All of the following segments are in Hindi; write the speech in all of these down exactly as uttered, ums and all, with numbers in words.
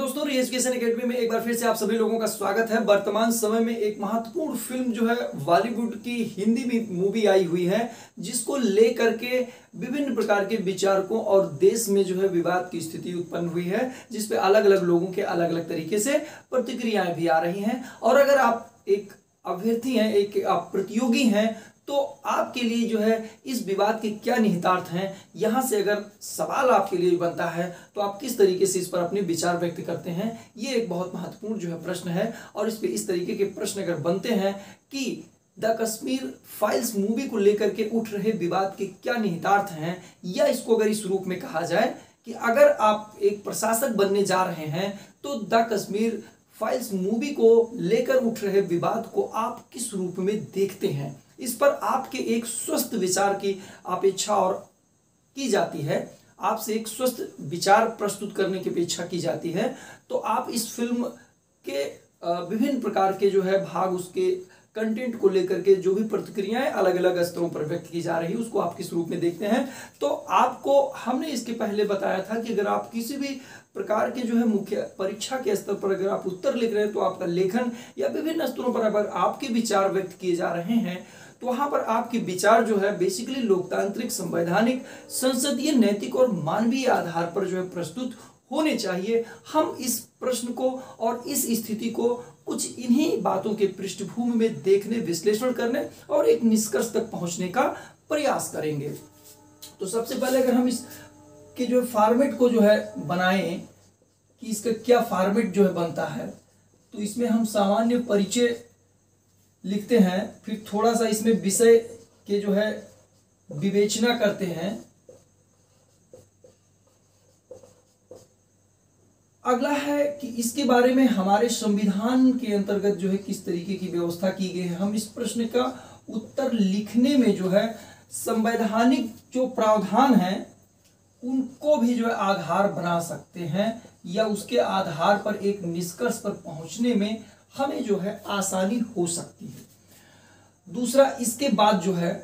दोस्तों, री एजुकेशन एकेडमी में एक बार फिर से आप सभी लोगों का स्वागत है। वर्तमान समय में एक महत्वपूर्ण फिल्म जो है बॉलीवुड की हिंदी में मूवी आई हुई है, जिसको लेकर के विभिन्न प्रकार के विचारकों और देश में जो है विवाद की स्थिति उत्पन्न हुई है, जिसपे अलग अलग लोगों के अलग अलग तरीके से प्रतिक्रियाएं भी आ रही हैं। और अगर आप एक अभ्यर्थी हैं, एक आप प्रतियोगी हैं, तो आपके लिए जो है इस विवाद के क्या निहितार्थ हैं, यहाँ से अगर सवाल आपके लिए बनता है तो आप किस तरीके से इस पर अपने विचार व्यक्त करते हैं, ये एक बहुत महत्वपूर्ण जो है प्रश्न है। और इस पे इस तरीके के प्रश्न अगर बनते हैं कि द कश्मीर फाइल्स मूवी को लेकर के उठ रहे विवाद के क्या निहितार्थ हैं, या इसको अगर इस रूप में कहा जाए कि अगर आप एक प्रशासक बनने जा रहे हैं तो द कश्मीर फाइल्स मूवी को लेकर उठ रहे विवाद को आप किस रूप में देखते हैं, इस पर आपके एक स्वस्थ विचार की अपेक्षा और की जाती है। आपसे एक स्वस्थ विचार प्रस्तुत करने की अपेक्षा की जाती है। तो आप इस फिल्म के विभिन्न प्रकार के जो है भाग, उसके कंटेंट को लेकर के जो भी प्रतिक्रियाएं अलग अलग स्तरों पर व्यक्त की जा रही है, उसको आप किस रूप में देखते हैं। तो आपको हमने इसके पहले बताया था कि अगर आप किसी भी प्रकार के जो है मुख्य परीक्षा के स्तर पर अगर आप उत्तर लिख रहे हैं, तो आपका लेखन या विभिन्न स्तरों पर अगर आपके विचार व्यक्त किए जा रहे हैं, तो वहां पर आपके विचार जो है बेसिकली लोकतांत्रिक, संवैधानिक, संसदीय, नैतिक और मानवीय आधार पर जो है प्रस्तुत होने चाहिए। हम इस प्रश्न को और इस स्थिति को कुछ इन्हीं बातों के पृष्ठभूमि में देखने, विश्लेषण करने और एक निष्कर्ष तक पहुंचने का प्रयास करेंगे। तो सबसे पहले अगर हम इस के जो फॉर्मेट को जो है बनाएं कि इसका क्या फॉर्मेट जो है बनता है, तो इसमें हम सामान्य परिचय लिखते हैं, फिर थोड़ा सा इसमें विषय के जो है विवेचना करते हैं। अगला है कि इसके बारे में हमारे संविधान के अंतर्गत जो है किस तरीके की व्यवस्था की गई है। हम इस प्रश्न का उत्तर लिखने में जो है संवैधानिक जो प्रावधान है उनको भी जो है आधार बना सकते हैं, या उसके आधार पर एक निष्कर्ष पर पहुंचने में हमें जो है आसानी हो सकती है। दूसरा, इसके बाद जो है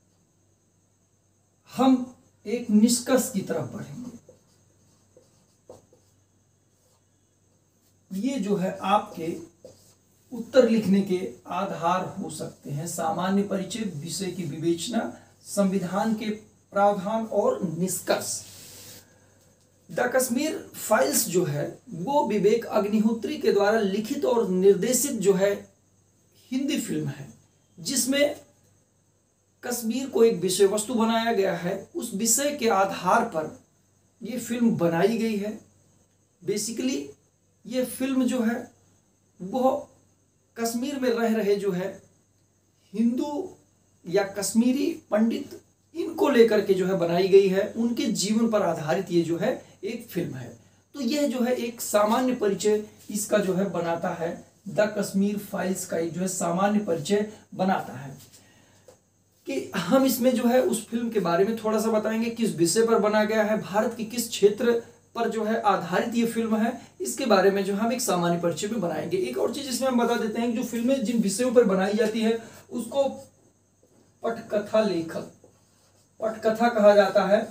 हम एक निष्कर्ष की तरफ बढ़ेंगे। ये जो है आपके उत्तर लिखने के आधार हो सकते हैं। सामान्य परिचय, विषय की विवेचना, संविधान के प्रावधान और निष्कर्ष। द कश्मीर फाइल्स जो है वो विवेक अग्निहोत्री के द्वारा लिखित और निर्देशित जो है हिंदी फिल्म है, जिसमें कश्मीर को एक विषय वस्तु बनाया गया है। उस विषय के आधार पर ये फिल्म बनाई गई है। बेसिकली ये फिल्म जो है वो कश्मीर में रह रहे जो है हिंदू या कश्मीरी पंडित, इनको लेकर के जो है बनाई गई है। उनके जीवन पर आधारित ये जो है एक फिल्म है। तो यह जो है एक सामान्य परिचय इसका जो है बनाता है, द कश्मीर फाइल्स का एक जो है सामान्य परिचय बनाता है। कि हम इसमें जो है उस फिल्म के बारे में थोड़ा सा बताएंगे, किस विषय पर बना गया है, भारत की किस क्षेत्र पर जो है आधारित ये फिल्म है, इसके बारे में जो हम एक सामान्य परिचय में बनाएंगे। एक और चीज इसमें हम बता देते हैं कि जो फिल्में जिन विषयों पर बनाई जाती है उसको पटकथा लेखक पटकथा कहा जाता है।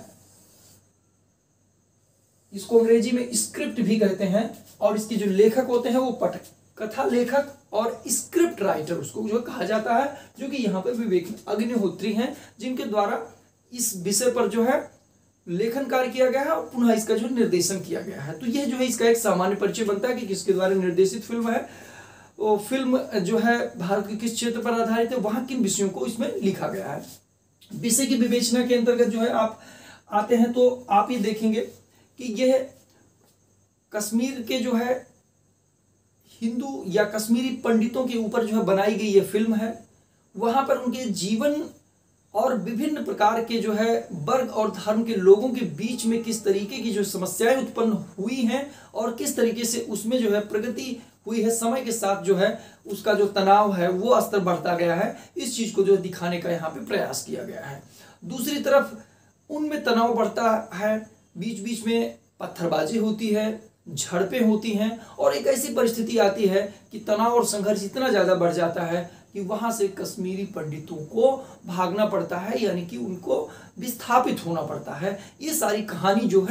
इसको अंग्रेजी में स्क्रिप्ट भी कहते हैं। और इसके जो लेखक होते हैं वो पटकथा लेखक और स्क्रिप्ट राइटर उसको जो कहा जाता है, जो कि यहाँ पे विवेक अग्निहोत्री हैं, जिनके द्वारा इस विषय पर जो है लेखन कार्य किया गया है और पुनः इसका जो निर्देशन किया गया है। तो यह जो है इसका एक सामान्य परिचय बनता है कि किसके द्वारा निर्देशित फिल्म है, वो फिल्म जो है भारत के किस क्षेत्र पर आधारित है, वहां किन विषयों को इसमें लिखा गया है। विषय की विवेचना के अंतर्गत जो है आप आते हैं तो आप ये देखेंगे कि यह कश्मीर के जो है हिंदू या कश्मीरी पंडितों के ऊपर जो है बनाई गई ये फिल्म है। वहां पर उनके जीवन और विभिन्न प्रकार के जो है वर्ग और धर्म के लोगों के बीच में किस तरीके की जो समस्याएं उत्पन्न हुई हैं और किस तरीके से उसमें जो है प्रगति हुई है, समय के साथ जो है उसका जो तनाव है वो स्तर बढ़ता गया है। इस चीज को जो दिखाने का यहाँ पे प्रयास किया गया है। दूसरी तरफ उनमें तनाव बढ़ता है, बीच बीच में पत्थरबाजी होती है, झड़पें होती हैं, और एक ऐसी परिस्थिति आती है कि तनाव और संघर्ष इतना ज्यादा बढ़ जाता है कि वहां से कश्मीरी पंडितों को भागना पड़ता है, यानी कि उनको विस्थापित होना पड़ता है। ये सारी कहानी जो है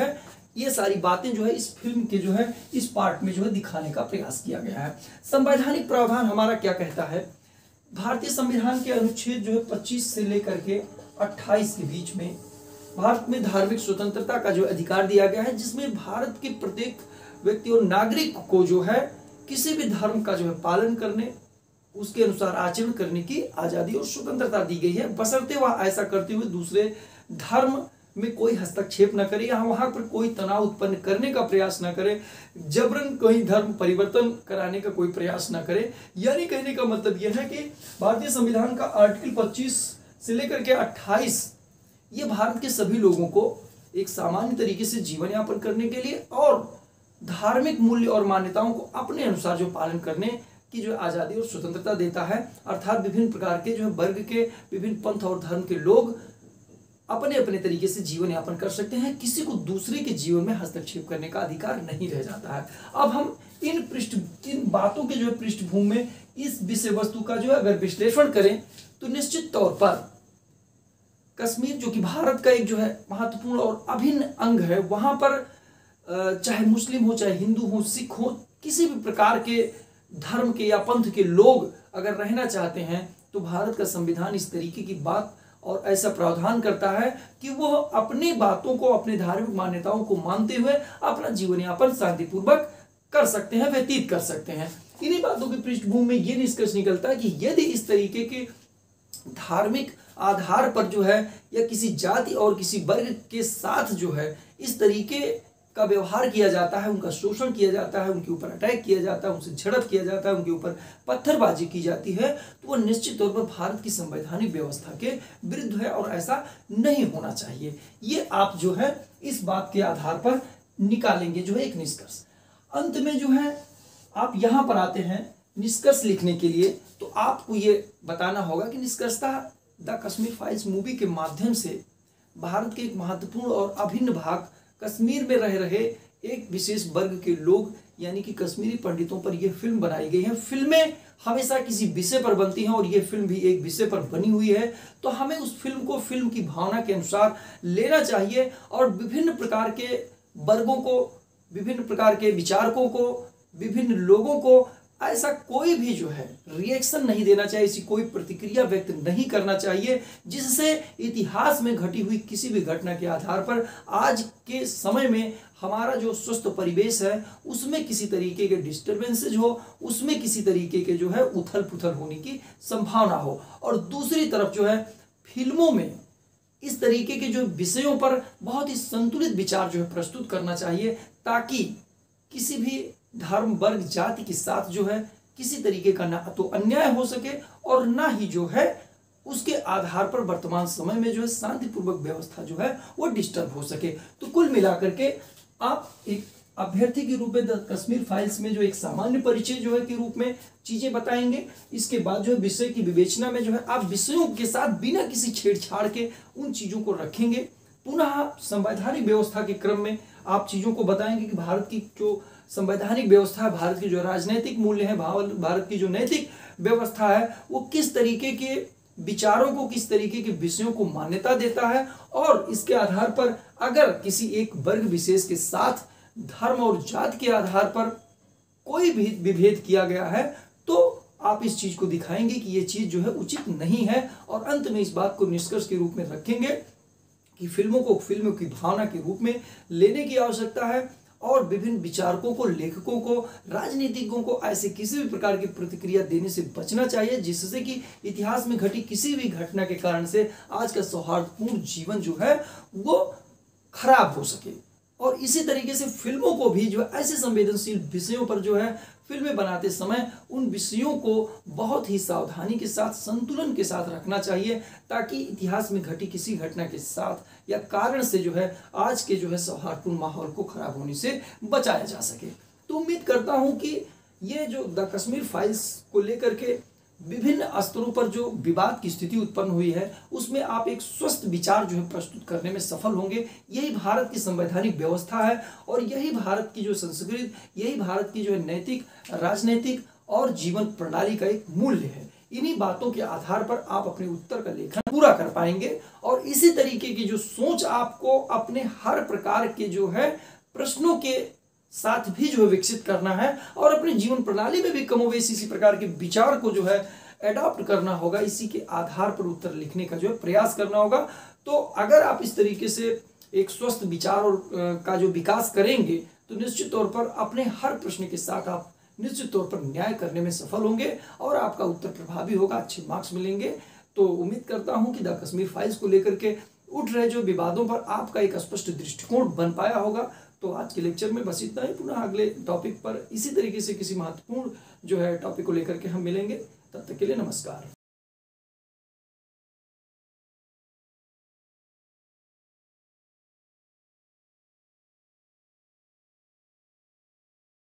ये सारी बातें जो है इस फिल्म के जो है इस पार्ट में जो है दिखाने का प्रयास किया गया है। संवैधानिक प्रावधान हमारा क्या कहता है? भारतीय संविधान के अनुच्छेद जो है पच्चीस से लेकर के अट्ठाईस के बीच में भारत में धार्मिक स्वतंत्रता का जो अधिकार दिया गया है, जिसमें भारत के प्रत्येक व्यक्ति और नागरिक को जो है किसी भी धर्म का जो है पालन करने, उसके अनुसार आचरण करने की आजादी और स्वतंत्रता दी गई है, बशर्ते वह ऐसा करते हुए दूसरे धर्म में कोई हस्तक्षेप न करे या वहां पर कोई तनाव उत्पन्न करने का प्रयास न करे, जबरन कोई धर्म परिवर्तन कराने का कोई प्रयास न करे। यानी कहने का मतलब यह है कि भारतीय संविधान का आर्टिकल पच्चीस से लेकर के अट्ठाईस ये भारत के सभी लोगों को एक सामान्य तरीके से जीवन यापन करने के लिए और धार्मिक मूल्य और मान्यताओं को अपने अनुसार जो पालन करने की जो आजादी और स्वतंत्रता देता है। अर्थात विभिन्न प्रकार के जो है वर्ग के, विभिन्न पंथ और धर्म के लोग अपने अपने तरीके से जीवन यापन कर सकते हैं, किसी को दूसरे के जीवन में हस्तक्षेप करने का अधिकार नहीं रह जाता है। अब हम इन पृष्ठ इन बातों के जो है पृष्ठभूमि में इस विषय वस्तु का जो है अगर विश्लेषण करें तो निश्चित तौर पर कश्मीर जो कि भारत का एक जो है महत्वपूर्ण और अभिन्न अंग है, वहां पर चाहे मुस्लिम हो, चाहे हिंदू हो, सिख हो, किसी भी प्रकार के धर्म के या पंथ के लोग अगर रहना चाहते हैं तो भारत का संविधान इस तरीके की बात और ऐसा प्रावधान करता है कि वह अपनी बातों को, अपने धार्मिक मान्यताओं को मानते हुए अपना जीवन यापन शांतिपूर्वक कर सकते हैं, व्यतीत कर सकते हैं। इन्हीं बातों की पृष्ठभूमि में यह निष्कर्ष निकलता है कि यदि इस तरीके के धार्मिक आधार पर जो है या किसी जाति और किसी वर्ग के साथ जो है इस तरीके का व्यवहार किया जाता है, उनका शोषण किया जाता है, उनके ऊपर अटैक किया जाता है, उनसे झड़प किया जाता है, उनके ऊपर पत्थरबाजी की जाती है, तो वह निश्चित तौर पर भारत की संवैधानिक व्यवस्था के विरुद्ध है और ऐसा नहीं होना चाहिए। ये आप जो है इस बात के आधार पर निकालेंगे जो है एक निष्कर्ष। अंत में जो है आप यहाँ पर आते हैं निष्कर्ष लिखने के लिए, तो आपको ये बताना होगा कि निष्कर्षतः द कश्मीर फाइल्स मूवी के माध्यम से भारत के एक महत्वपूर्ण और अभिन्न भाग कश्मीर में रह रहे एक विशेष वर्ग के लोग यानी कि कश्मीरी पंडितों पर यह फिल्म बनाई गई है। फिल्में हमेशा किसी विषय पर बनती हैं और यह फिल्म भी एक विषय पर बनी हुई है, तो हमें उस फिल्म को फिल्म की भावना के अनुसार लेना चाहिए और विभिन्न प्रकार के वर्गों को, विभिन्न प्रकार के विचारकों को, विभिन्न लोगों को ऐसा कोई भी जो है रिएक्शन नहीं देना चाहिए, ऐसी कोई प्रतिक्रिया व्यक्त नहीं करना चाहिए जिससे इतिहास में घटी हुई किसी भी घटना के आधार पर आज के समय में हमारा जो स्वस्थ परिवेश है उसमें किसी तरीके के डिस्टर्बेंसेज हो, उसमें किसी तरीके के जो है उथल पुथल होने की संभावना हो। और दूसरी तरफ जो है फिल्मों में इस तरीके के जो विषयों पर बहुत ही संतुलित विचार जो है प्रस्तुत करना चाहिए, ताकि किसी भी धर्म, वर्ग, जाति के साथ जो है किसी तरीके का ना तो अन्याय हो सके और ना ही जो है उसके आधार पर वर्तमान समय में जो है शांतिपूर्वक व्यवस्था जो है वो डिस्टर्ब हो सके। तो कुल मिलाकर के आप एक अभ्यर्थी के रूप में द कश्मीर फाइल्स में जो एक सामान्य परिचय जो है के रूप में चीजें बताएंगे। इसके बाद जो है विषय की विवेचना में जो है आप विषयों के साथ बिना किसी छेड़छाड़ के उन चीजों को रखेंगे। पुनः संवैधानिक व्यवस्था के क्रम में आप चीजों को बताएंगे कि भारत की जो संवैधानिक व्यवस्था है, भारत की जो राजनीतिक मूल्य है, भारत की जो नैतिक व्यवस्था है वो किस तरीके के विचारों को, किस तरीके के विषयों को मान्यता देता है और इसके आधार पर अगर किसी एक वर्ग विशेष के साथ धर्म और जाति के आधार पर कोई भी विभेद किया गया है तो आप इस चीज को दिखाएंगे कि ये चीज जो है उचित नहीं है। और अंत में इस बात को निष्कर्ष के रूप में रखेंगे कि फिल्मों को फिल्मों की भावना के रूप में लेने की आवश्यकता है और विभिन्न विचारकों को, लेखकों को, राजनीतिज्ञों को ऐसे किसी भी प्रकार की प्रतिक्रिया देने से बचना चाहिए जिससे कि इतिहास में घटी किसी भी घटना के कारण से आज का सौहार्दपूर्ण जीवन जो है वो खराब हो सके। और इसी तरीके से फिल्मों को भी जो ऐसे संवेदनशील विषयों पर जो है फिल्में बनाते समय उन विषयों को बहुत ही सावधानी के साथ, संतुलन के साथ रखना चाहिए ताकि इतिहास में घटी किसी घटना के साथ या कारण से जो है आज के जो है सौहार्दपूर्ण माहौल को खराब होने से बचाया जा सके। तो उम्मीद करता हूं कि ये जो द कश्मीर फाइल्स को लेकर के विभिन्न स्तरों पर जो विवाद की स्थिति उत्पन्न हुई है उसमें आप एक स्वस्थ विचार जो है प्रस्तुत करने में सफल होंगे। यही भारत की संवैधानिक व्यवस्था है और यही भारत की जो संस्कृति, यही भारत की जो है नैतिक, राजनीतिक और जीवन प्रणाली का एक मूल्य है। इन्हीं बातों के आधार पर आप अपने उत्तर का लेखन पूरा कर पाएंगे और इसी तरीके की जो सोच आपको अपने हर प्रकार के जो है प्रश्नों के साथ भी जो है विकसित करना है और अपने जीवन प्रणाली में भी कमोवेश इसी प्रकार के विचार को जो है एडॉप्ट करना होगा। इसी के आधार पर उत्तर लिखने का जो है प्रयास करना होगा। तो अगर आप इस तरीके से एक स्वस्थ विचार और का जो विकास करेंगे तो निश्चित तौर पर अपने हर प्रश्न के साथ आप निश्चित तौर पर न्याय करने में सफल होंगे और आपका उत्तर प्रभावी होगा, अच्छे मार्क्स मिलेंगे। तो उम्मीद करता हूं कि द कश्मीर फाइल्स को लेकर के उठ रहे जो विवादों पर आपका एक स्पष्ट दृष्टिकोण बन पाया होगा। तो आज के लेक्चर में बस इतना ही। पुनः अगले टॉपिक पर इसी तरीके से किसी महत्वपूर्ण जो है टॉपिक को लेकर के हम मिलेंगे। तब तक के लिए नमस्कार।